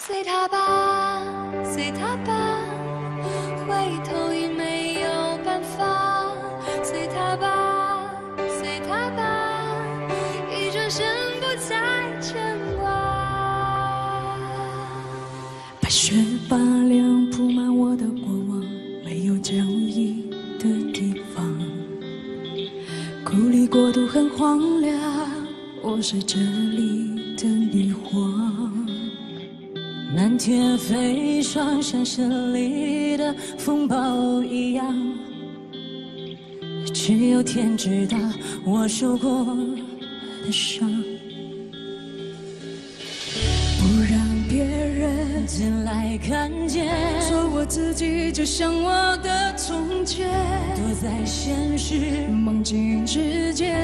随他吧，随他吧，回头已没有办法。随他吧，随他吧，一转身不再牵挂。 白雪八凉铺满我的过往，没有交易的地方。故里国度很荒凉，我是这里的女皇。漫天飞霜，像森林里的风暴一样，只有天知道我受过的伤。不让别人进来看见，做我自己，就像我的从前，躲在现实梦境之间，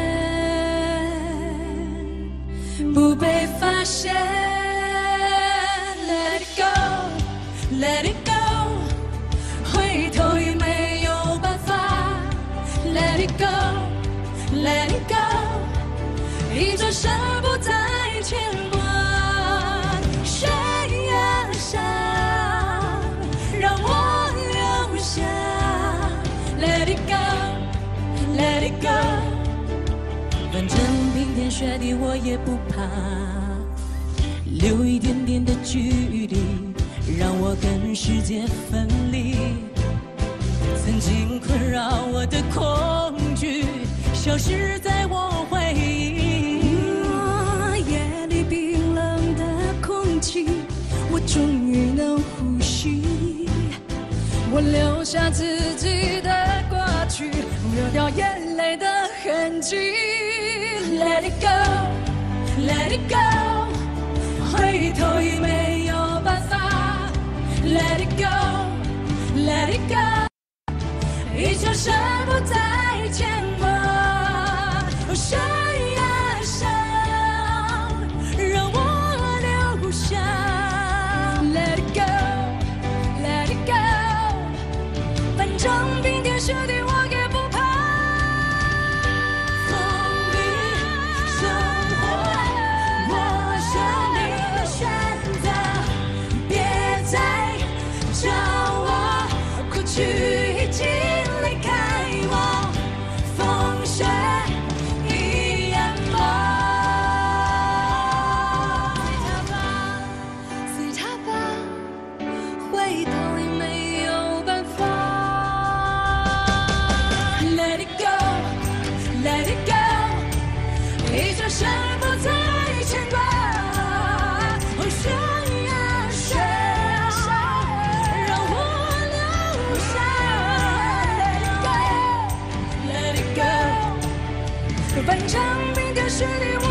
不被发现。Let it go, let it go， 回头已没有办法。Let it go, let it go， 一转身不再牵挂。谁呀想让我留下 ？Let it go, let it go， 反正冰天雪地我也不怕。留一点点的距离，让我跟世界分离。曾经困扰我的恐惧，消失在我回忆。夜里冰冷的空气，我终于能呼吸。我留下自己的过去，抹掉眼泪的痕迹。Let it go, let it go。回头已没有办法 ，Let it go，Let it go， 一转身不再牵挂。谁呀想让我留下 ？Let it go，Let it go， 反正冰天雪地我也不怕。去已经离开我，风雪已淹没。 随他吧，回头已没有办法。 Let it go, let it go， 一转身不再牵挂。谁呀谁让我留下 ？Let it go， 反正冰天雪地我。